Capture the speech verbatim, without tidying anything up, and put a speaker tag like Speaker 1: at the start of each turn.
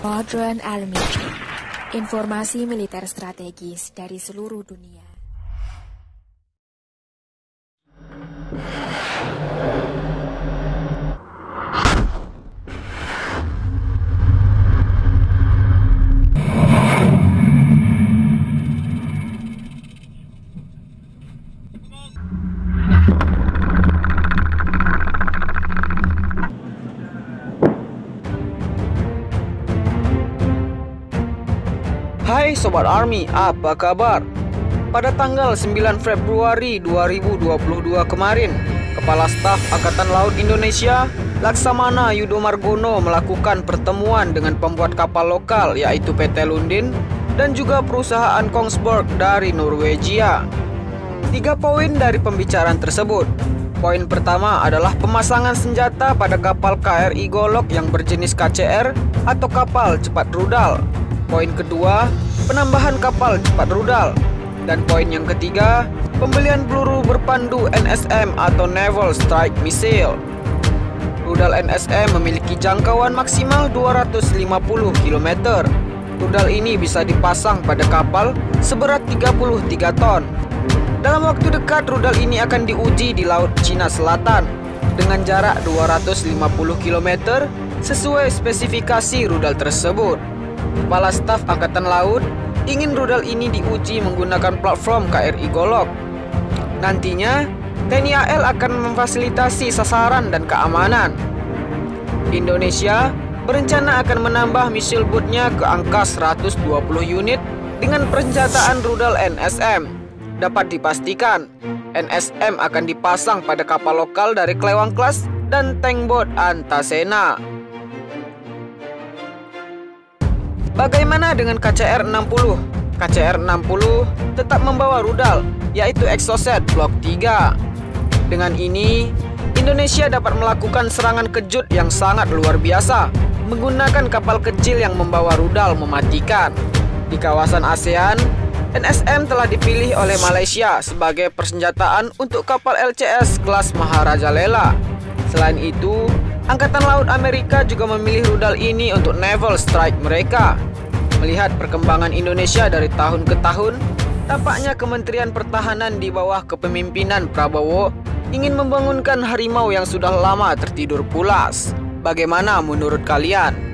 Speaker 1: Modern Army, informasi militer strategis dari seluruh dunia.
Speaker 2: Hai Sobat Army, apa kabar? Pada tanggal sembilan Februari dua ribu dua puluh dua kemarin, Kepala Staf Angkatan Laut Indonesia, Laksamana Yudo Margono melakukan pertemuan dengan pembuat kapal lokal yaitu P T Lundin dan juga perusahaan Kongsberg dari Norwegia. Tiga poin dari pembicaraan tersebut. Poin pertama adalah pemasangan senjata pada kapal K R I Golok yang berjenis K C R atau kapal cepat rudal. Poin kedua, penambahan kapal cepat rudal. Dan poin yang ketiga, pembelian peluru berpandu N S M atau Naval Strike Missile. Rudal N S M memiliki jangkauan maksimal dua ratus lima puluh kilometer. Rudal ini bisa dipasang pada kapal seberat tiga puluh tiga ton. Dalam waktu dekat, rudal ini akan diuji di Laut Cina Selatan dengan jarak dua ratus lima puluh kilometer sesuai spesifikasi rudal tersebut. Kepala Staf Angkatan Laut ingin rudal ini diuji menggunakan platform K R I Golok. Nantinya, T N I A L akan memfasilitasi sasaran dan keamanan. Indonesia berencana akan menambah missile bootnya ke angka seratus dua puluh unit dengan persenjataan rudal N S M. Dapat dipastikan, N S M akan dipasang pada kapal lokal dari Klewang Class dan tank boat Antasena. Bagaimana dengan K C R enam puluh? K C R enam puluh tetap membawa rudal, yaitu Exocet Block tiga. Dengan ini, Indonesia dapat melakukan serangan kejut yang sangat luar biasa menggunakan kapal kecil yang membawa rudal mematikan. Di kawasan ASEAN, N S M telah dipilih oleh Malaysia sebagai persenjataan untuk kapal L C S kelas Maharaja Lela. Selain itu, Angkatan Laut Amerika juga memilih rudal ini untuk Naval Strike mereka. Melihat perkembangan Indonesia dari tahun ke tahun, tampaknya Kementerian Pertahanan di bawah kepemimpinan Prabowo ingin membangunkan harimau yang sudah lama tertidur pulas. Bagaimana menurut kalian?